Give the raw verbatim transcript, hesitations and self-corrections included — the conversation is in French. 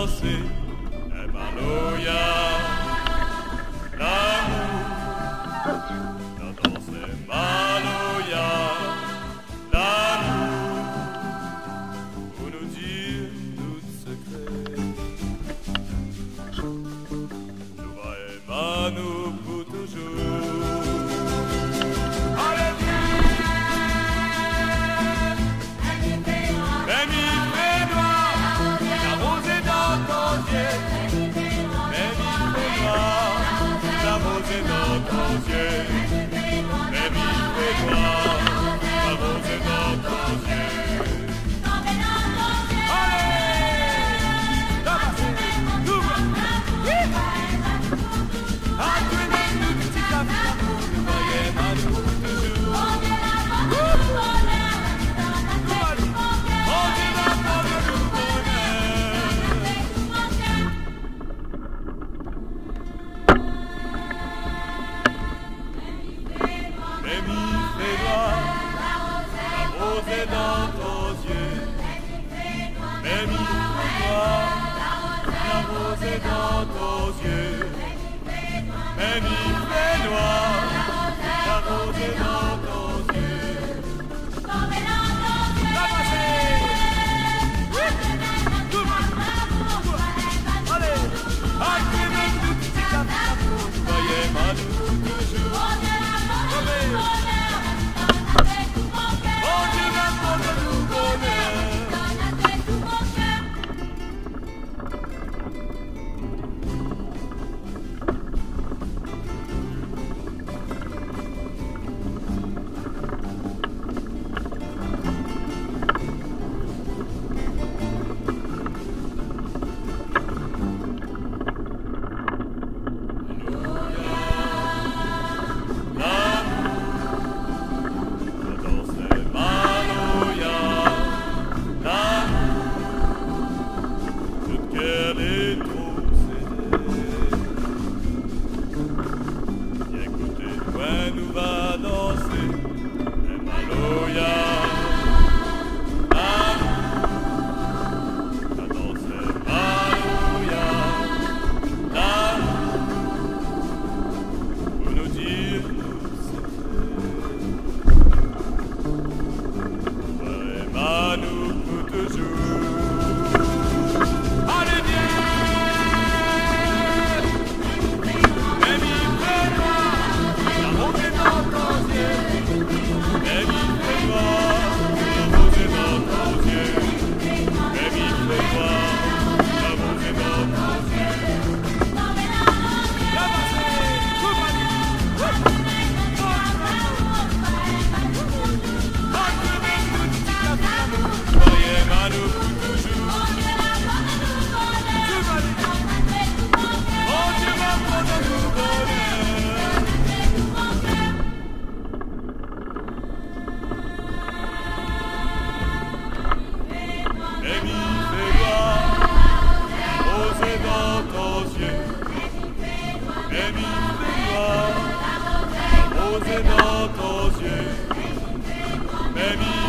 danser. Et Maloya, l'amour, la danse est Maloya, l'amour, pour nous dire tout secret. Nous va aimer nous pour toujours. Allez, Rémi fait noir, la rose est dans ton yeux. Rémi fait noir, la rose est dans ton yeux. Rémi fait noir, la rose est dans ton yeux. Allez, là-bas, nous voilà. À tous les nous petits cafés, nous voyons à nous toujours. Rémi fait noir, la rose est dans ton yeux. Rémi fait noir, la rose est dans ton yeux. Rémi fait noir, la rose est dans ton yeux. La passée. Allez, allez, nous petits cafés, voyez ma nous toujours. Nous va danser, et Maloya, l'amour, la danse est Maloya, l'amour, pour nous dire nous c'est vrai, nous pour toujours. Allez, viens! Dans tes yeux, baby.